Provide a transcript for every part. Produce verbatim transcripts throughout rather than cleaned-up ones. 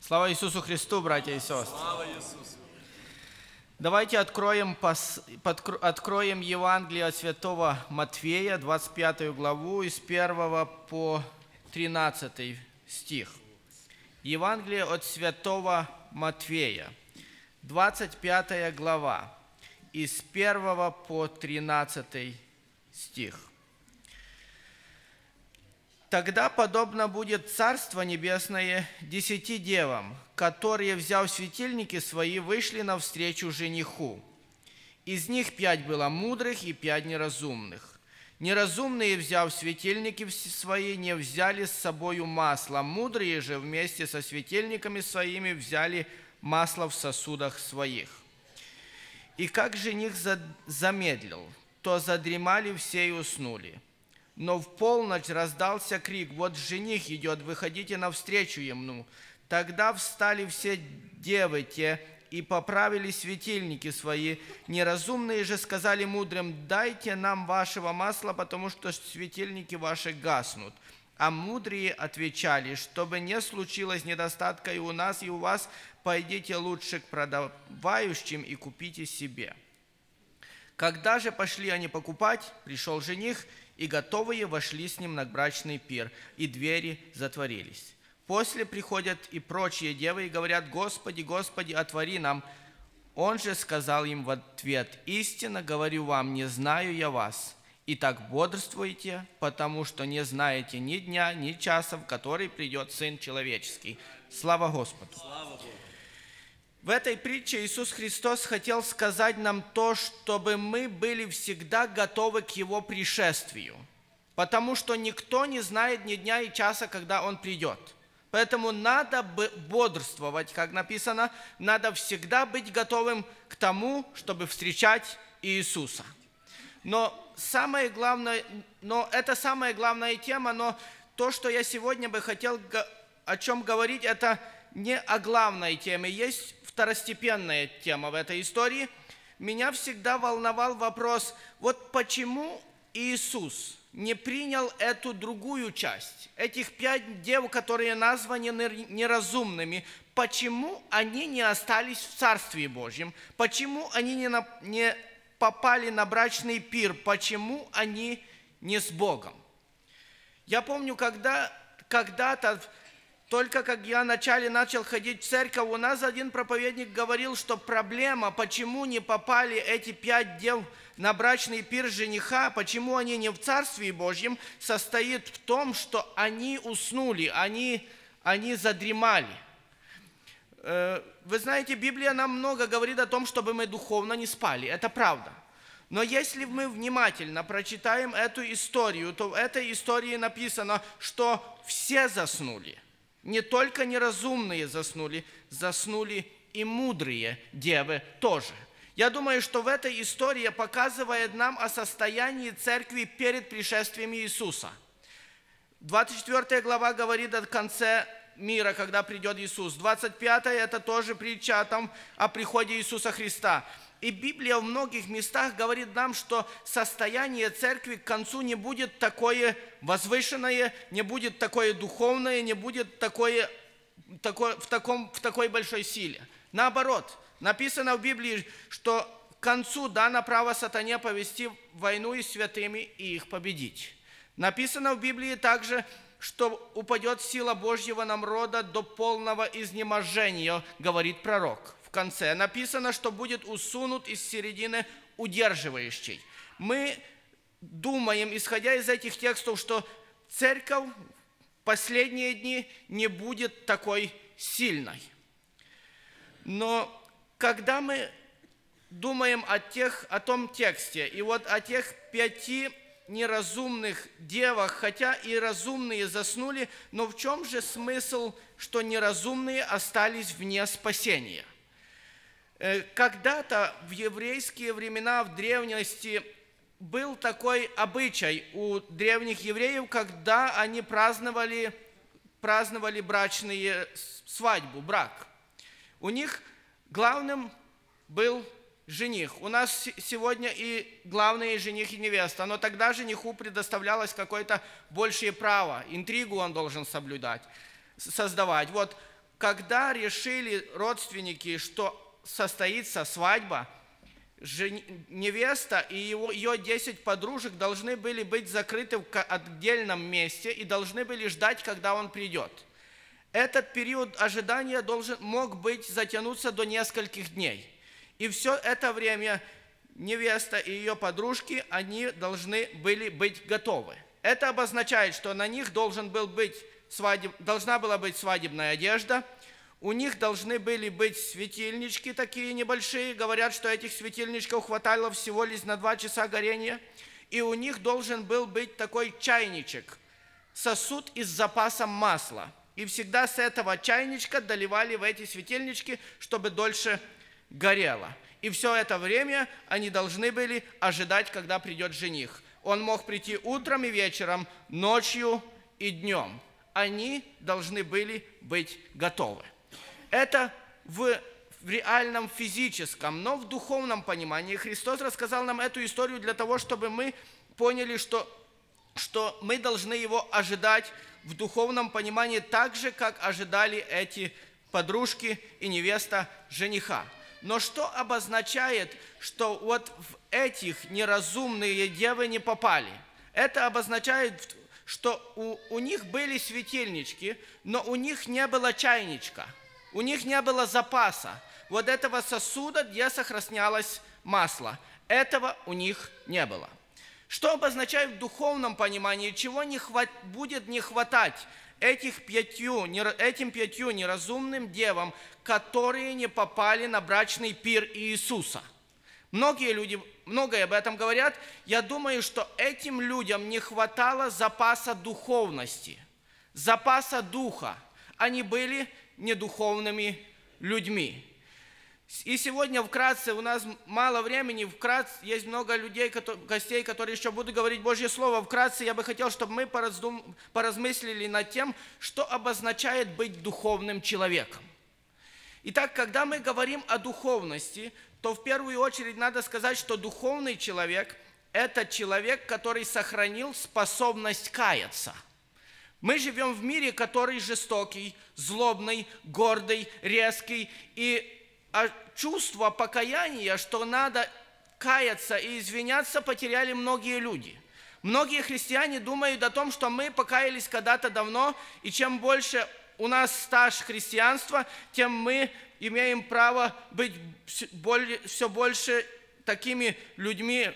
Слава Иисусу Христу, братья и сестры! Слава Иисусу! Давайте откроем, откроем Евангелие от святого Матфея, двадцать пятую главу, из первого по тринадцатый стих. Евангелие от святого Матфея, двадцать пятая глава, из первого по тринадцатый стих. «Тогда подобно будет Царство Небесное десяти девам, которые, взяв светильники свои, вышли навстречу жениху. Из них пять было мудрых и пять неразумных. Неразумные, взяв светильники свои, не взяли с собою масла, мудрые же вместе со светильниками своими взяли масло в сосудах своих. И как жених замедлил, то задремали все и уснули. Но в полночь раздался крик: вот жених идет, выходите навстречу ему. Тогда встали все девы те и поправили светильники свои. Неразумные же сказали мудрым: дайте нам вашего масла, потому что светильники ваши гаснут. А мудрые отвечали: чтобы не случилось недостатка и у нас, и у вас, пойдите лучше к продавающим и купите себе. Когда же пошли они покупать, пришел жених, и готовые вошли с ним на брачный пир, и двери затворились. После приходят и прочие девы и говорят: Господи, Господи, отвори нам. Он же сказал им в ответ: истинно говорю вам, не знаю я вас. Итак, бодрствуйте, потому что не знаете ни дня, ни часа, в который придет Сын Человеческий». Слава Господу! Слава Богу! В этой притче Иисус Христос хотел сказать нам то, чтобы мы были всегда готовы к Его пришествию, потому что никто не знает ни дня и часа, когда Он придет. Поэтому надо бодрствовать, как написано, надо всегда быть готовым к тому, чтобы встречать Иисуса. Но самое главное, но это самая главная тема, но то, что я сегодня бы хотел о чем говорить, это не о главной теме. Есть второстепенная тема в этой истории. Меня всегда волновал вопрос: вот почему Иисус не принял эту другую часть, этих пять дев, которые названы неразумными, почему они не остались в Царстве Божьем, почему они не, на, не попали на брачный пир, почему они не с Богом. Я помню, когда когда-то, только как я вначале начал ходить в церковь, у нас один проповедник говорил, что проблема, почему не попали эти пять дев на брачный пир жениха, почему они не в Царстве Божьем, состоит в том, что они уснули, они, они задремали. Вы знаете, Библия нам много говорит о том, чтобы мы духовно не спали, это правда. Но если мы внимательно прочитаем эту историю, то в этой истории написано, что все заснули. Не только неразумные заснули, заснули и мудрые девы тоже. Я думаю, что в этой истории показывает нам о состоянии церкви перед пришествием Иисуса. двадцать четвёртая глава говорит о конце мира, когда придет Иисус. двадцать пятая это тоже притча о том, о приходе Иисуса Христа. И Библия в многих местах говорит нам, что состояние церкви к концу не будет такое возвышенное, не будет такое духовное, не будет такое, такое, в, таком, в такой большой силе. Наоборот, написано в Библии, что к концу дано право сатане повести войну и святыми и их победить. Написано в Библии также, что упадет сила Божьего народа до полного изнеможения, говорит пророк. В конце написано, что будет усунут из середины удерживающий. Мы думаем, исходя из этих текстов, что церковь в последние дни не будет такой сильной. Но когда мы думаем о, тех, о том тексте, и вот о тех пяти неразумных девах, хотя и разумные заснули, но в чем же смысл, что неразумные остались вне спасения? Когда-то в еврейские времена, в древности, был такой обычай у древних евреев, когда они праздновали, праздновали брачные свадьбу, брак. У них главным был жених. У нас сегодня и главный жених, и невеста, но тогда жениху предоставлялось какое-то большее право, интригу он должен соблюдать, создавать. Вот когда решили родственники, что состоится свадьба, невеста и его, ее десять подружек должны были быть закрыты в отдельном месте и должны были ждать, когда он придет. Этот период ожидания должен, мог быть затянуться до нескольких дней. И все это время невеста и ее подружки, они должны были быть готовы. Это обозначает, что на них должен был быть свадеб... должна была быть свадебная одежда, у них должны были быть светильнички такие небольшие, говорят, что этих светильничков хватало всего лишь на два часа горения, и у них должен был быть такой чайничек, сосуд с запасом масла. И всегда с этого чайничка доливали в эти светильнички, чтобы дольше горело. И все это время они должны были ожидать, когда придет жених. Он мог прийти утром и вечером, ночью и днем. Они должны были быть готовы. Это в, в реальном физическом, но в духовном понимании. Христос рассказал нам эту историю для того, чтобы мы поняли, что, что мы должны его ожидать в духовном понимании так же, как ожидали эти подружки и невеста жениха. Но что обозначает, что вот в этих неразумные девы не попали? Это обозначает, что у, у них были светильнички, но у них не было чайничка, у них не было запаса вот этого сосуда, где сохранялось масло. Этого у них не было. Что обозначает в духовном понимании, чего не хват, будет не хватать этих пятью, этим пятью неразумным девам, которые не попали на брачный пир Иисуса? Многие люди, многое об этом говорят. Я думаю, что этим людям не хватало запаса духовности, запаса духа. Они были недуховными людьми. И сегодня вкратце, у нас мало времени, вкратце есть много людей, гостей, которые еще будут говорить Божье Слово. Вкратце я бы хотел, чтобы мы пораздум, поразмыслили над тем, что обозначает быть духовным человеком. Итак, когда мы говорим о духовности, то в первую очередь надо сказать, что духовный человек – это человек, который сохранил способность каяться. Мы живем в мире, который жестокий, злобный, гордый, резкий. И чувство покаяния, что надо каяться и извиняться, потеряли многие люди. Многие христиане думают о том, что мы покаялись когда-то давно, и чем больше у нас стаж христианства, тем мы имеем право быть все больше такими людьми,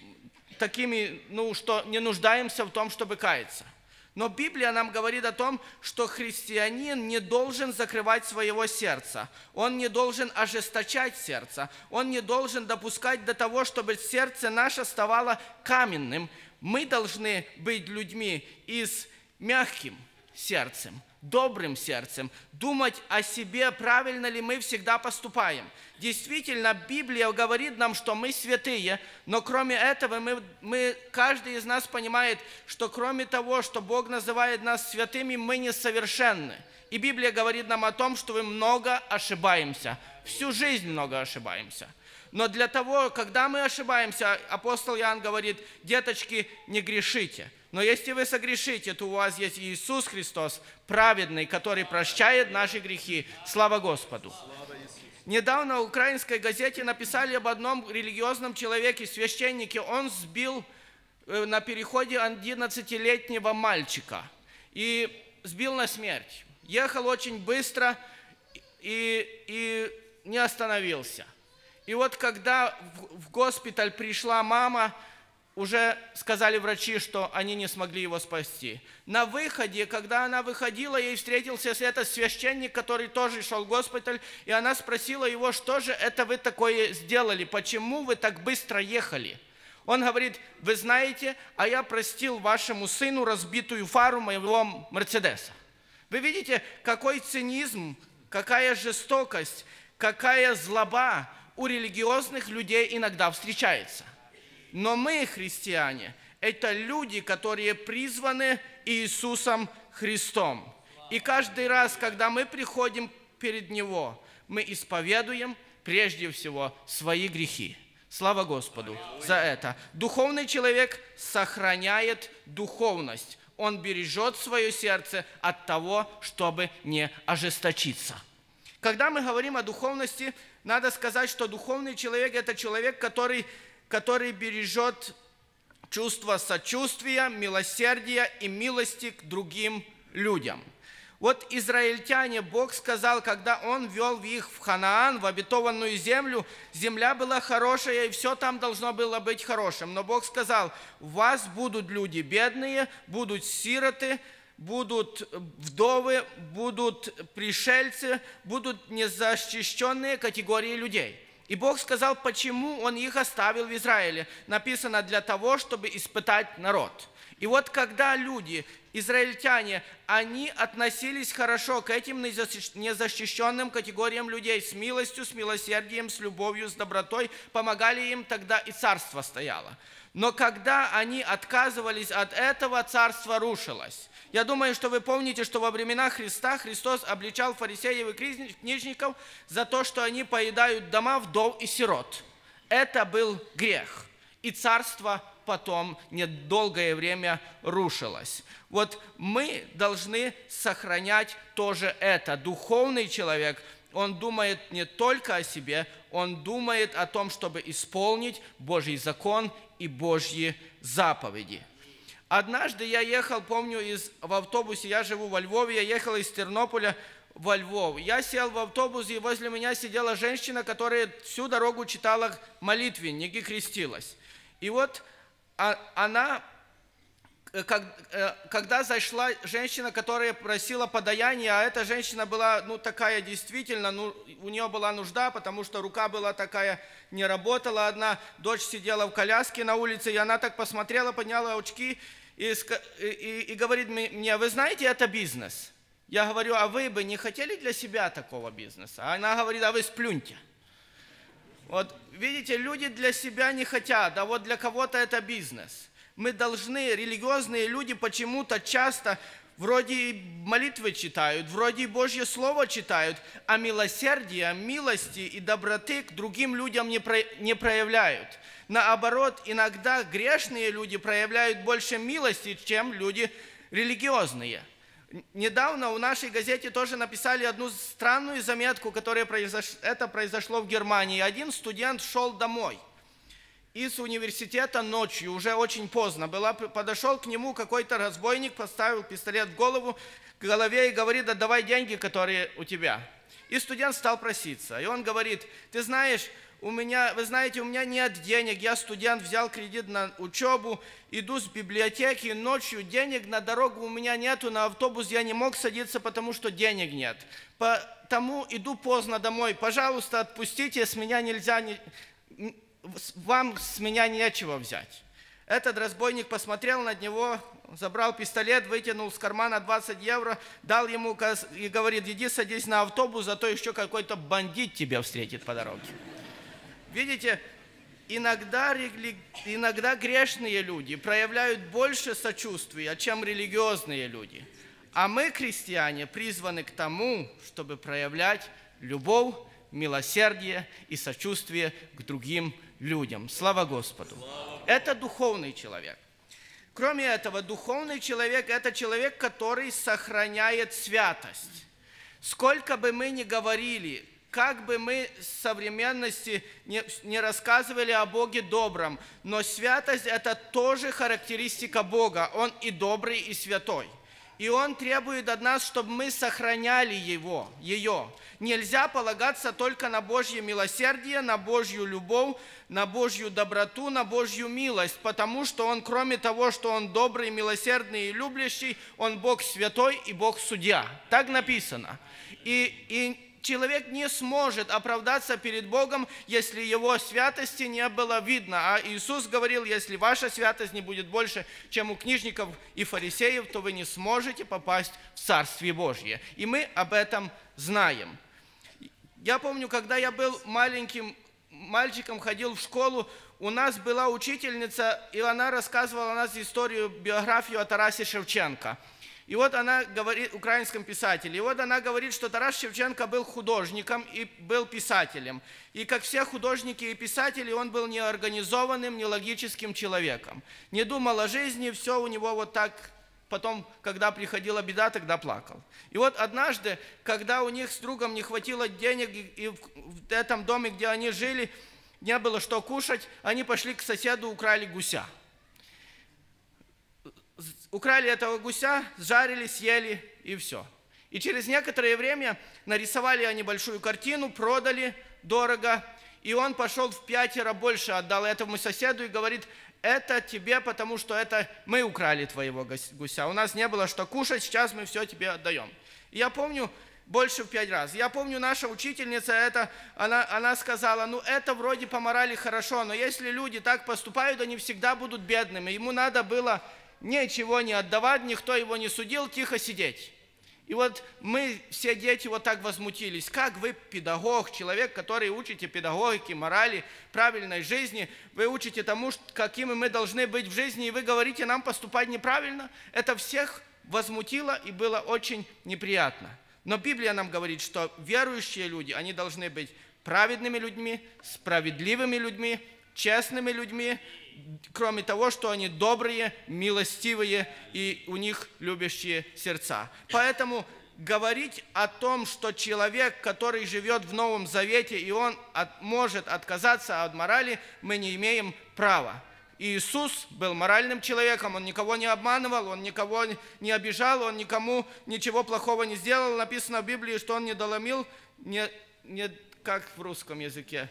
такими, ну, что не нуждаемся в том, чтобы каяться. Но Библия нам говорит о том, что христианин не должен закрывать своего сердца, он не должен ожесточать сердце, он не должен допускать до того, чтобы сердце наше ставало каменным. Мы должны быть людьми и с мягким сердцем, добрым сердцем, думать о себе, правильно ли мы всегда поступаем. Действительно, Библия говорит нам, что мы святые, но кроме этого, мы, мы, каждый из нас понимает, что кроме того, что Бог называет нас святыми, мы несовершенны. И Библия говорит нам о том, что мы много ошибаемся, всю жизнь много ошибаемся. Но для того, когда мы ошибаемся, апостол Иоанн говорит: деточки, не грешите. Но если вы согрешите, то у вас есть Иисус Христос, праведный, который прощает наши грехи. Слава Господу! Недавно в украинской газете написали об одном религиозном человеке, священнике. Он сбил на переходе одиннадцатилетнего мальчика и сбил на смерть. Ехал очень быстро и, и не остановился. И вот когда в госпиталь пришла мама, уже сказали врачи, что они не смогли его спасти. На выходе, когда она выходила, ей встретился этот священник, который тоже шел в госпиталь, и она спросила его: что же это вы такое сделали, почему вы так быстро ехали? Он говорит: вы знаете, а я простил вашему сыну разбитую фару моего Мерседеса. Вы видите, какой цинизм, какая жестокость, какая злоба у религиозных людей иногда встречается. Но мы, христиане, это люди, которые призваны Иисусом Христом. И каждый раз, когда мы приходим перед Него, мы исповедуем прежде всего свои грехи. Слава Господу за это. Духовный человек сохраняет духовность. он бережет свое сердце от того, чтобы не ожесточиться. Когда мы говорим о духовности, надо сказать, что духовный человек – это человек, который, который бережет чувство сочувствия, милосердия и милости к другим людям. Вот израильтяне, Бог сказал, когда Он вел их в Ханаан, в обетованную землю, земля была хорошая, и все там должно было быть хорошим. Но Бог сказал, у вас будут люди бедные, будут сироты, будут вдовы, будут пришельцы, будут незащищенные категории людей. И Бог сказал, почему Он их оставил в Израиле. Написано, для того, чтобы испытать народ. И вот когда люди, израильтяне, они относились хорошо к этим незащищенным категориям людей, с милостью, с милосердием, с любовью, с добротой, помогали им, тогда и царство стояло. Но когда они отказывались от этого, царство рушилось. Я думаю, что вы помните, что во времена Христа Христос обличал фарисеев и книжников за то, что они поедают дома вдов и сирот. Это был грех. И царство потом недолгое время рушилось. Вот мы должны сохранять тоже это. Духовный человек, он думает не только о себе, он думает о том, чтобы исполнить Божий закон и Божьи заповеди. Однажды я ехал, помню, из, в автобусе, я живу во Львове, я ехал из Тернополя во Львов. Я сел в автобус, и возле меня сидела женщина, которая всю дорогу читала молитвенник и крестилась. И вот она, когда зашла женщина, которая просила подаяние, а эта женщина была, ну, такая действительно, ну, у нее была нужда, потому что рука была такая, не работала одна, дочь сидела в коляске на улице, и она так посмотрела, подняла очки и, и, и говорит мне, вы знаете, это бизнес. Я говорю, а вы бы не хотели для себя такого бизнеса? А она говорит, а вы сплюньте. Вот, видите, люди для себя не хотят, а вот для кого-то это бизнес. Мы должны, религиозные люди почему-то часто вроде молитвы читают, вроде Божье Слово читают, а милосердия, милости и доброты к другим людям не, про, не проявляют. Наоборот, иногда грешные люди проявляют больше милости, чем люди религиозные. Недавно в нашей газете тоже написали одну странную заметку, которая произош... это произошло в Германии. Один студент шел домой из университета ночью, уже очень поздно было, подошел к нему какой-то разбойник, поставил пистолет в голову, к голове и говорит, отдавай деньги, которые у тебя. И студент стал проситься, и он говорит, ты знаешь, у меня, вы знаете, у меня нет денег, я студент, взял кредит на учебу, иду с библиотеки, ночью денег на дорогу у меня нету, на автобус я не мог садиться, потому что денег нет. Потому иду поздно домой, пожалуйста, отпустите, с меня нельзя, не, вам с меня нечего взять. Этот разбойник посмотрел на него, забрал пистолет, вытянул с кармана двадцать евро, дал ему и говорит, иди садись на автобус, а то еще какой-то бандит тебя встретит по дороге. Видите, иногда, иногда грешные люди проявляют больше сочувствия, чем религиозные люди. А мы, христиане, призваны к тому, чтобы проявлять любовь, милосердие и сочувствие к другим людям. Слава Господу! Это духовный человек. Кроме этого, духовный человек – это человек, который сохраняет святость. Сколько бы мы ни говорили, как бы мы в современности не, не рассказывали о Боге добром, но святость – это тоже характеристика Бога. Он и добрый, и святой. И Он требует от нас, чтобы мы сохраняли Его, ее. Нельзя полагаться только на Божье милосердие, на Божью любовь, на Божью доброту, на Божью милость, потому что Он, кроме того, что Он добрый, милосердный и любящий, Он Бог святой и Бог судья. Так написано. И, и человек не сможет оправдаться перед Богом, если его святости не было видно. А Иисус говорил, если ваша святость не будет больше, чем у книжников и фарисеев, то вы не сможете попасть в Царствие Божье. И мы об этом знаем. Я помню, когда я был маленьким мальчиком, ходил в школу, у нас была учительница, и она рассказывала у нас историю, биографию о Тарасе Шевченко. И вот она говорит, украинском писателе, и вот она говорит, что Тарас Шевченко был художником и был писателем. И как все художники и писатели, он был неорганизованным, нелогическим человеком. Не думал о жизни, все у него вот так потом, когда приходила беда, тогда плакал. И вот однажды, когда у них с другом не хватило денег, и в этом доме, где они жили, не было что кушать, они пошли к соседу, украли гуся. Украли этого гуся, жарили, съели, и все. И через некоторое время нарисовали они большую картину, продали дорого, и он пошел в пятеро больше, отдал этому соседу и говорит: это тебе, потому что это мы украли твоего гуся. У нас не было что кушать, сейчас мы все тебе отдаем. И я помню, больше в пять раз. Я помню, наша учительница, это, она, она сказала: ну это вроде по морали хорошо, но если люди так поступают, они всегда будут бедными. Ему надо было ничего не отдавать, никто его не судил, тихо сидеть. И вот мы, все дети, вот так возмутились. Как вы, педагог, человек, который учите педагогике, морали, правильной жизни, вы учите тому, какими мы должны быть в жизни, и вы говорите нам поступать неправильно? Это всех возмутило и было очень неприятно. Но Библия нам говорит, что верующие люди, они должны быть праведными людьми, справедливыми людьми, честными людьми, кроме того, что они добрые, милостивые и у них любящие сердца. Поэтому говорить о том, что человек, который живет в Новом Завете, и он от, может отказаться от морали, мы не имеем права. Иисус был моральным человеком, он никого не обманывал, он никого не обижал, он никому ничего плохого не сделал. Написано в Библии, что он не доломил, не, не, как в русском языке,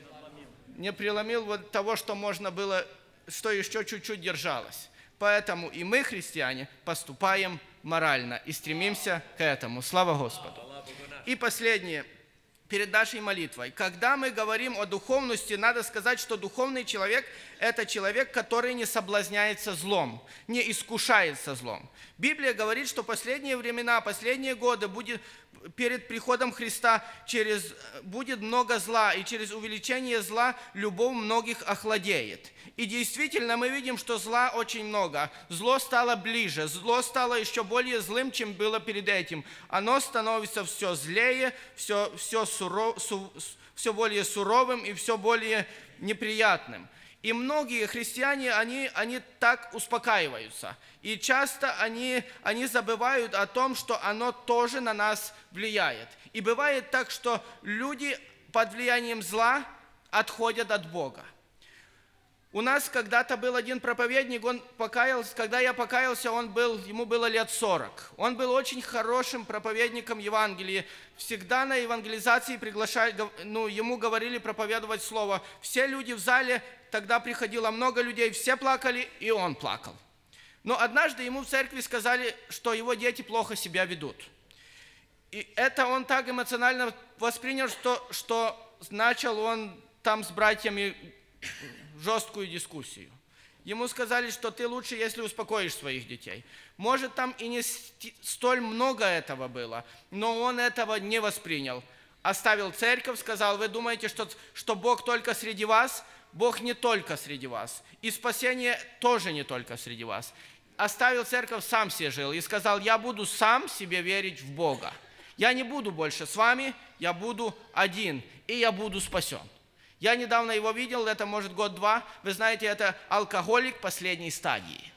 не преломил вот того, что можно было, что еще чуть-чуть держалось. Поэтому и мы, христиане, поступаем морально и стремимся к этому. Слава Господу. И последнее, перед нашей молитвой. Когда мы говорим о духовности, надо сказать, что духовный человек – это человек, который не соблазняется злом, не искушается злом. Библия говорит, что последние времена, последние годы будет, перед приходом Христа через, будет много зла, и через увеличение зла любовь многих охладеет. И действительно мы видим, что зла очень много. Зло стало ближе, зло стало еще более злым, чем было перед этим. Оно становится все злее, все, все, суров, су, все более суровым и все более неприятным. И многие христиане, они, они так успокаиваются. И часто они, они забывают о том, что оно тоже на нас влияет. И бывает так, что люди под влиянием зла отходят от Бога. У нас когда-то был один проповедник, он покаялся, когда я покаялся, он был, ему было лет сорок. Он был очень хорошим проповедником Евангелия. Всегда на евангелизации приглашали, ну, ему говорили проповедовать слово. Все люди в зале, тогда приходило много людей, все плакали, и он плакал. Но однажды ему в церкви сказали, что его дети плохо себя ведут. И это он так эмоционально воспринял, что, что начал он там с братьями жесткую дискуссию. Ему сказали, что ты лучше, если успокоишь своих детей. Может, там и не столь много этого было, но он этого не воспринял. Оставил церковь, сказал: вы думаете, что, что Бог только среди вас? Бог не только среди вас. И спасение тоже не только среди вас. Оставил церковь, сам себе жил и сказал: я буду сам себе верить в Бога. Я не буду больше с вами, я буду один, и я буду спасен. Я недавно его видел, это может год-два. Вы знаете, это алкоголик последней стадии.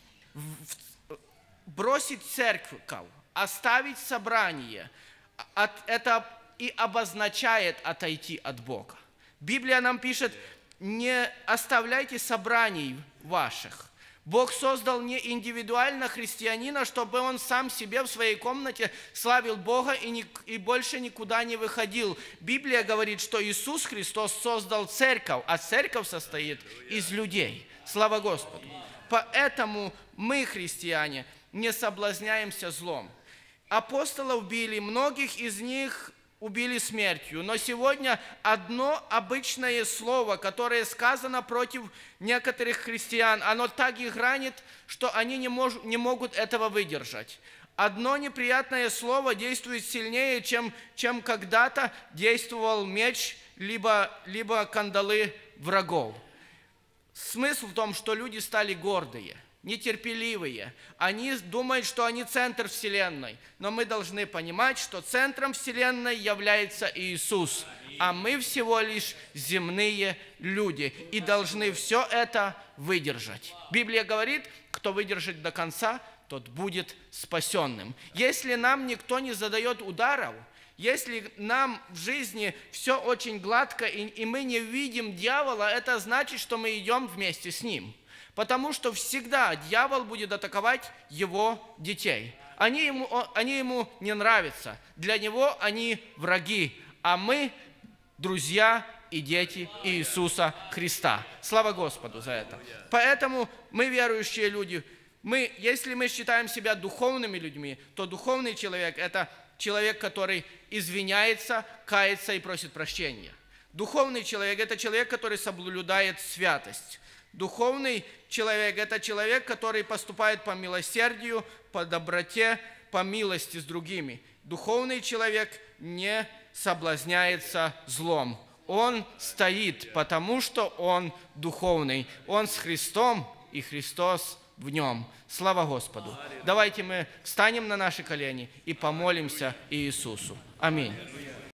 Бросить церковь, оставить собрание, это и обозначает отойти от Бога. Библия нам пишет: не оставляйте собраний ваших. Бог создал не индивидуально христианина, чтобы он сам себе в своей комнате славил Бога и, не, и больше никуда не выходил. Библия говорит, что Иисус Христос создал церковь, а церковь состоит из людей. Слава Господу! Поэтому мы, христиане, не соблазняемся злом. Апостолов били, многих из них убили смертью. Но сегодня одно обычное слово, которое сказано против некоторых христиан, оно так их ранит, что они не, мож, не могут этого выдержать. Одно неприятное слово действует сильнее, чем, чем когда-то действовал меч, либо, либо кандалы врагов. Смысл в том, что люди стали гордые, нетерпеливые. Они думают, что они центр Вселенной. Но мы должны понимать, что центром Вселенной является Иисус. А мы всего лишь земные люди. И должны все это выдержать. Библия говорит, кто выдержит до конца, тот будет спасенным. Если нам никто не задает ударов, если нам в жизни все очень гладко, и, и мы не видим дьявола, это значит, что мы идем вместе с ним. Потому что всегда дьявол будет атаковать его детей. Они ему, они ему не нравятся. Для него они враги, а мы друзья и дети Иисуса Христа. Слава Господу за это. Поэтому мы, верующие люди, мы, если мы считаем себя духовными людьми, то духовный человек – это человек, который извиняется, кается и просит прощения. Духовный человек – это человек, который соблюдает святость. Духовный человек – это человек, который поступает по милосердию, по доброте, по милости с другими. Духовный человек не соблазняется злом. Он стоит, потому что он духовный. Он с Христом, и Христос в нем. Слава Господу! Давайте мы встанем на наши колени и помолимся Иисусу. Аминь.